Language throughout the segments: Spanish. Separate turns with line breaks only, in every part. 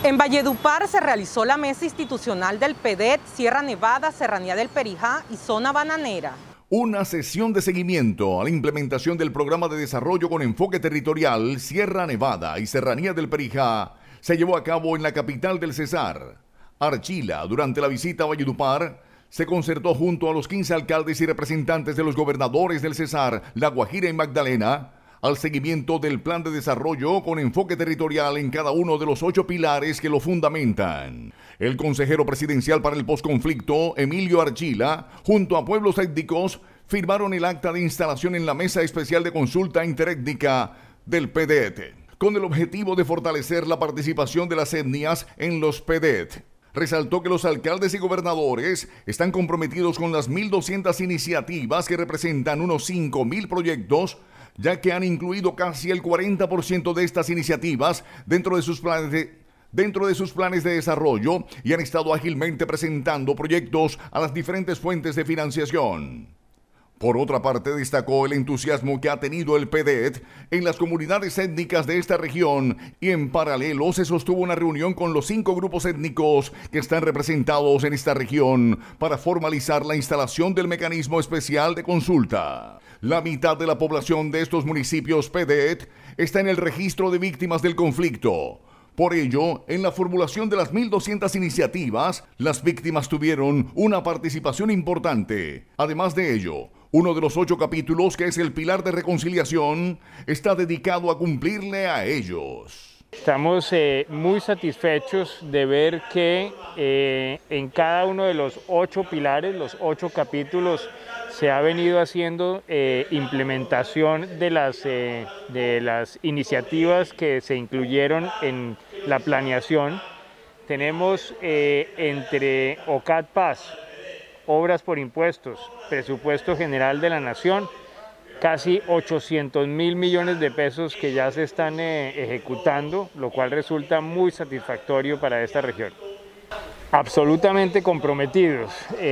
En Valledupar se realizó la mesa institucional del PEDET, Sierra Nevada, Serranía del Perijá y Zona Bananera.
Una sesión de seguimiento a la implementación del programa de desarrollo con enfoque territorial Sierra Nevada y Serranía del Perijá se llevó a cabo en la capital del Cesar. Archila, durante la visita a Valledupar, se concertó junto a los 15 alcaldes y representantes de los gobernadores del Cesar, La Guajira y Magdalena, al seguimiento del plan de desarrollo con enfoque territorial en cada uno de los 8 pilares que lo fundamentan. El consejero presidencial para el posconflicto, Emilio Archila, junto a pueblos étnicos, firmaron el acta de instalación en la Mesa Especial de Consulta Interétnica del PEDET, con el objetivo de fortalecer la participación de las etnias en los PEDET. Resaltó que los alcaldes y gobernadores están comprometidos con las 1.200 iniciativas que representan unos 5.000 proyectos, ya que han incluido casi el 40% de estas iniciativas dentro de sus planes de desarrollo y han estado ágilmente presentando proyectos a las diferentes fuentes de financiación. Por otra parte, destacó el entusiasmo que ha tenido el PEDET en las comunidades étnicas de esta región y en paralelo se sostuvo una reunión con los 5 grupos étnicos que están representados en esta región para formalizar la instalación del mecanismo especial de consulta. La mitad de la población de estos municipios PEDET está en el registro de víctimas del conflicto. Por ello, en la formulación de las 1.200 iniciativas, las víctimas tuvieron una participación importante. Además de ello, uno de los 8 capítulos, que es el pilar de reconciliación, está dedicado a cumplirle a ellos.
Estamos muy satisfechos de ver que en cada uno de los 8 pilares, los 8 capítulos, se ha venido haciendo implementación de las iniciativas que se incluyeron en la planeación. Tenemos entre OCAT Paz, Obras por Impuestos, Presupuesto General de la Nación, casi 800.000 millones de pesos que ya se están ejecutando, lo cual resulta muy satisfactorio para esta región. Absolutamente comprometidos.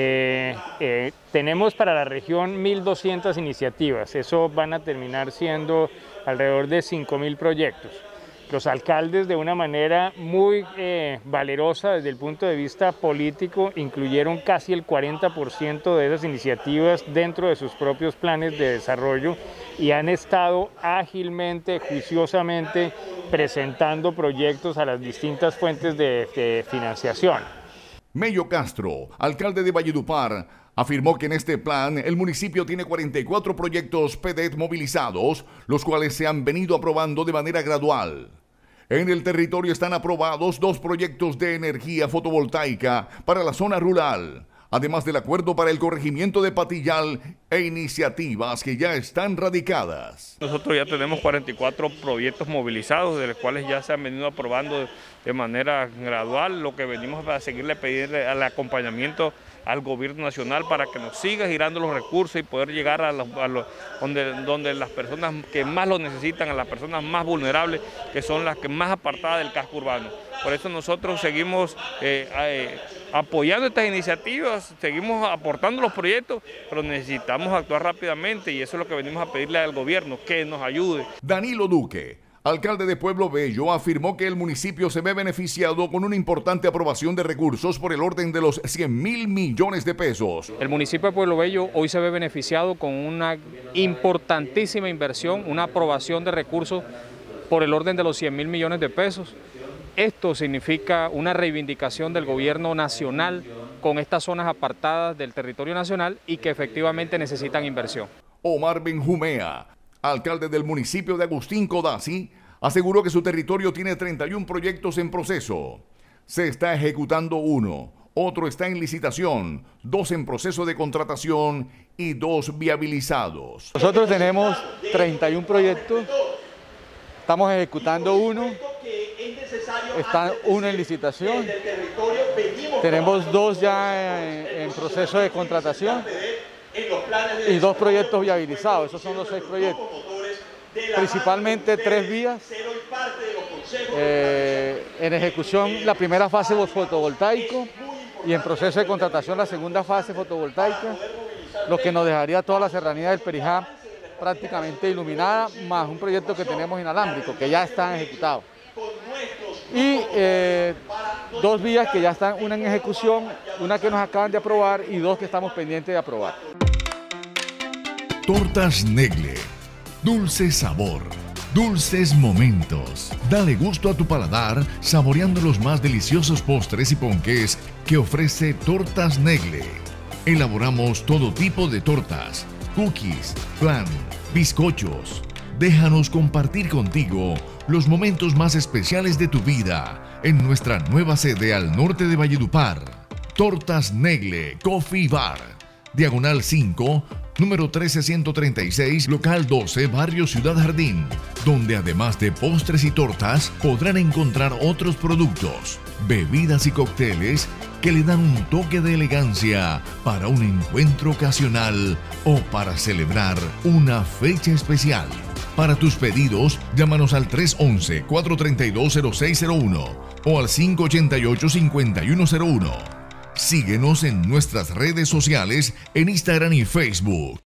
Tenemos para la región 1.200 iniciativas, eso van a terminar siendo alrededor de 5.000 proyectos. Los alcaldes, de una manera muy valerosa desde el punto de vista político, incluyeron casi el 40% de esas iniciativas dentro de sus propios planes de desarrollo y han estado ágilmente, juiciosamente presentando proyectos a las distintas fuentes de financiación.
Mello Castro, alcalde de Valledupar, afirmó que en este plan el municipio tiene 44 proyectos PEDET movilizados, los cuales se han venido aprobando de manera gradual. En el territorio están aprobados 2 proyectos de energía fotovoltaica para la zona rural, además del acuerdo para el corregimiento de Patillal e iniciativas que ya están radicadas.
Nosotros ya tenemos 44 proyectos movilizados, de los cuales ya se han venido aprobando de manera gradual. Lo que venimos para seguirle pedirle al acompañamiento al gobierno nacional para que nos siga girando los recursos y poder llegar a donde las personas que más lo necesitan, a las personas más vulnerables, que son las que más apartadas del casco urbano. Por eso nosotros seguimos apoyando estas iniciativas, seguimos aportando los proyectos, pero necesitamos actuar rápidamente y eso es lo que venimos a pedirle al gobierno, que nos ayude.
Danilo Duque, alcalde de Pueblo Bello, afirmó que el municipio se ve beneficiado con una importante aprobación de recursos por el orden de los 100.000 millones de pesos.
El municipio de Pueblo Bello hoy se ve beneficiado con una importantísima inversión, una aprobación de recursos por el orden de los 100.000 millones de pesos. Esto significa una reivindicación del gobierno nacional con estas zonas apartadas del territorio nacional y que efectivamente necesitan inversión.
Omar Benjumea, alcalde del municipio de Agustín Codazzi, aseguró que su territorio tiene 31 proyectos en proceso. Se está ejecutando 1, otro está en licitación, 2 en proceso de contratación y 2 viabilizados.
Nosotros tenemos 31 proyectos, estamos ejecutando 1, está 1 en licitación, tenemos 2 ya en proceso de contratación y 2 proyectos viabilizados. Esos son los 6 proyectos, principalmente 3 vías en ejecución, la primera fase fotovoltaico y en proceso de contratación la segunda fase fotovoltaica, lo que nos dejaría toda la serranía del Perijá prácticamente iluminada, más un proyecto que tenemos inalámbrico que ya está ejecutado. Y 2 vías que ya están, una en ejecución, una que nos acaban de aprobar y 2 que estamos pendientes de aprobar.
Tortas Negle. Dulce sabor. Dulces momentos. Dale gusto a tu paladar saboreando los más deliciosos postres y ponqués que ofrece Tortas Negle. Elaboramos todo tipo de tortas, cookies, flan, bizcochos. Déjanos compartir contigo los momentos más especiales de tu vida en nuestra nueva sede al norte de Valledupar. Tortas Negle Coffee Bar. Diagonal 5, número 13136, local 12, barrio Ciudad Jardín, donde además de postres y tortas podrán encontrar otros productos, bebidas y cócteles que le dan un toque de elegancia para un encuentro ocasional o para celebrar una fecha especial. Para tus pedidos, llámanos al 311-432-0601 o al 588-5101. Síguenos en nuestras redes sociales en Instagram y Facebook.